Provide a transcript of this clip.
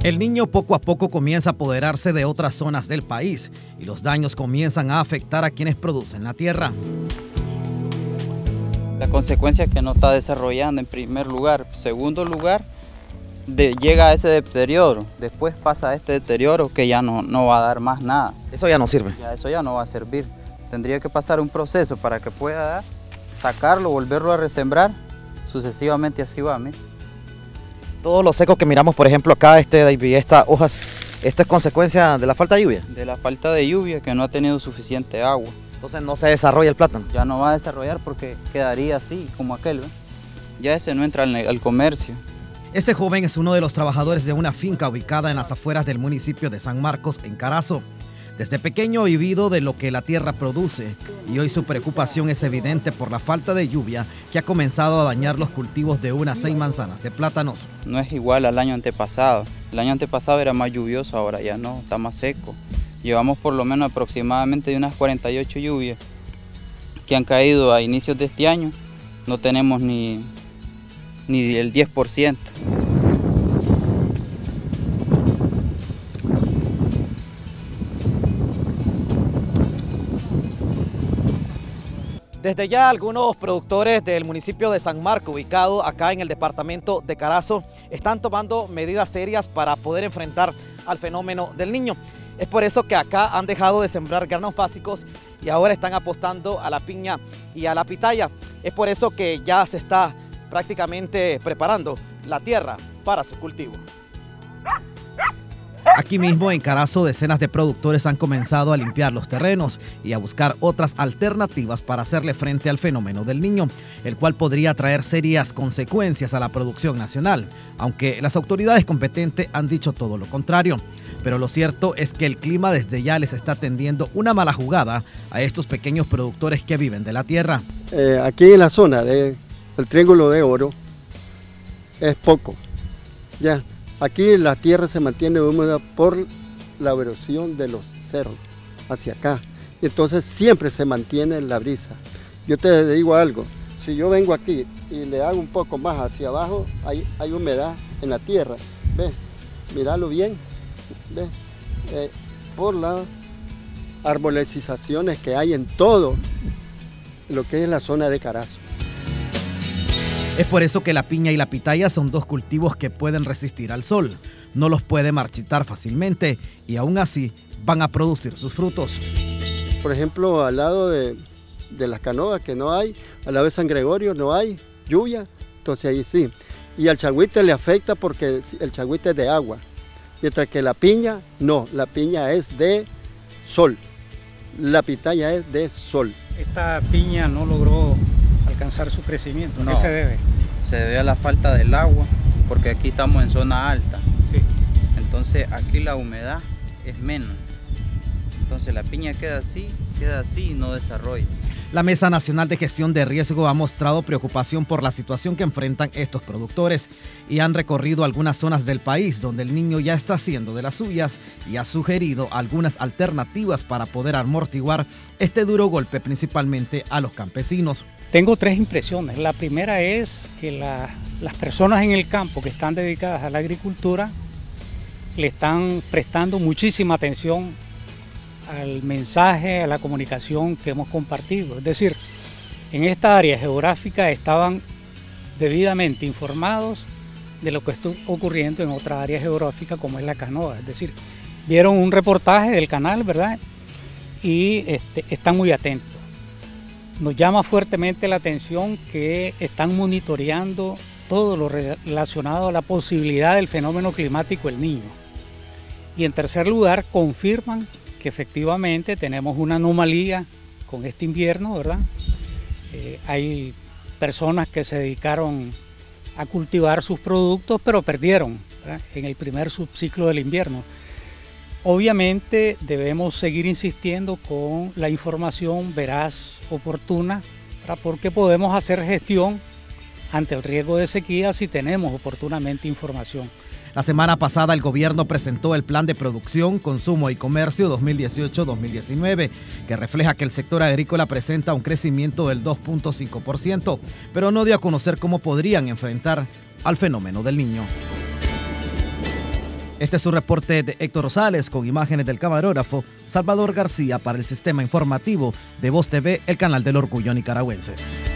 El Niño poco a poco comienza a apoderarse de otras zonas del país y los daños comienzan a afectar a quienes producen la tierra. La consecuencia es que no está desarrollando en primer lugar. Segundo lugar, llega a ese deterioro. Después pasa a este deterioro que ya no va a dar más nada. Eso ya no sirve. Eso ya no va a servir. Tendría que pasar un proceso para que pueda dar, sacarlo, volverlo a resembrar, sucesivamente así va. Mira. Todo lo seco que miramos, por ejemplo, acá, estas hojas, ¿esto es consecuencia de la falta de lluvia? De la falta de lluvia, que no ha tenido suficiente agua. Entonces no se desarrolla el plátano. Ya no va a desarrollar porque quedaría así, como aquel, ¿ves? Ya ese no entra al comercio. Este joven es uno de los trabajadores de una finca ubicada en las afueras del municipio de San Marcos, en Carazo. Desde pequeño ha vivido de lo que la tierra produce y hoy su preocupación es evidente por la falta de lluvia que ha comenzado a dañar los cultivos de unas 6 manzanas de plátanos. No es igual al año antepasado. El año antepasado era más lluvioso, ahora ya no, está más seco. Llevamos por lo menos aproximadamente de unas 48 lluvias que han caído a inicios de este año. No tenemos ni el 10%. Desde ya algunos productores del municipio de San Marcos, ubicado acá en el departamento de Carazo, están tomando medidas serias para poder enfrentar al fenómeno del Niño. Es por eso que acá han dejado de sembrar granos básicos y ahora están apostando a la piña y a la pitaya. Es por eso que ya se está prácticamente preparando la tierra para su cultivo. Aquí mismo en Carazo, decenas de productores han comenzado a limpiar los terrenos y a buscar otras alternativas para hacerle frente al fenómeno del Niño, el cual podría traer serias consecuencias a la producción nacional, aunque las autoridades competentes han dicho todo lo contrario. Pero lo cierto es que el clima desde ya les está tendiendo una mala jugada a estos pequeños productores que viven de la tierra. Aquí en la zona del Triángulo de Oro es poco, ya. Aquí la tierra se mantiene húmeda por la erosión de los cerros hacia acá. Entonces siempre se mantiene la brisa. Yo te digo algo, si yo vengo aquí y le hago un poco más hacia abajo, hay humedad en la tierra. ¿Ves? Míralo bien. ¿Ves? Por las arbolizaciones que hay en todo lo que es la zona de Carazo. Es por eso que la piña y la pitaya son dos cultivos que pueden resistir al sol. No los puede marchitar fácilmente y aún así van a producir sus frutos. Por ejemplo, al lado de las canoas que no hay, al lado de San Gregorio no hay lluvia, entonces ahí sí. Y al chagüite le afecta porque el chagüite es de agua, mientras que la piña no, la piña es de sol, la pitaya es de sol. Esta piña no logró alcanzar su crecimiento. ¿A qué se debe? Se debe a la falta del agua, porque aquí estamos en zona alta. Sí. Entonces aquí la humedad es menos. Entonces la piña queda así y no desarrolla. La Mesa Nacional de Gestión de Riesgo ha mostrado preocupación por la situación que enfrentan estos productores y han recorrido algunas zonas del país donde el Niño ya está haciendo de las suyas y ha sugerido algunas alternativas para poder amortiguar este duro golpe principalmente a los campesinos. Tengo 3 impresiones. La primera es que las personas en el campo que están dedicadas a la agricultura le están prestando muchísima atención al mensaje, a la comunicación que hemos compartido. Es decir, en esta área geográfica estaban debidamente informados de lo que está ocurriendo en otra área geográfica como es la canoa. Es decir, vieron un reportaje del canal, ¿verdad? Y están muy atentos. Nos llama fuertemente la atención que están monitoreando todo lo relacionado a la posibilidad del fenómeno climático El Niño. Y en tercer lugar, confirman que efectivamente tenemos una anomalía con este invierno, ¿verdad? Hay personas que se dedicaron a cultivar sus productos, pero perdieron, ¿verdad?, en el primer subciclo del invierno. Obviamente debemos seguir insistiendo con la información veraz, oportuna, ¿verdad?, porque podemos hacer gestión ante el riesgo de sequía si tenemos oportunamente información. La semana pasada el gobierno presentó el Plan de Producción, Consumo y Comercio 2018-2019, que refleja que el sector agrícola presenta un crecimiento del 2.5%, pero no dio a conocer cómo podrían enfrentar al fenómeno del Niño. Este es su reporte de Héctor Rosales con imágenes del camarógrafo Salvador García para el Sistema Informativo de Voz TV, el canal del orgullo nicaragüense.